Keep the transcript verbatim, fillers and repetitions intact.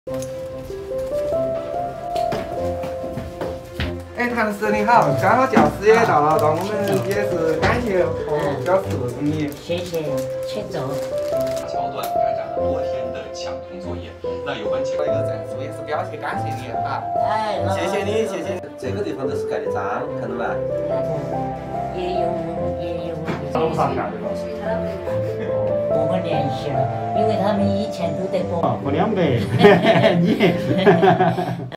哎，谭师你好，刚好教师也到了，那我们也是感谢和表示恭喜。 谢谢，请坐。 桥段开展了多天的抢通作业，那有关情这个证书也是表示感谢你啊！ 哎， 谢谢你，谢谢。这个地方都是盖的章，看到没？ 也有，也有。 楼上干的了。 我们联系了，因为他们以前都在国。 付两百，你。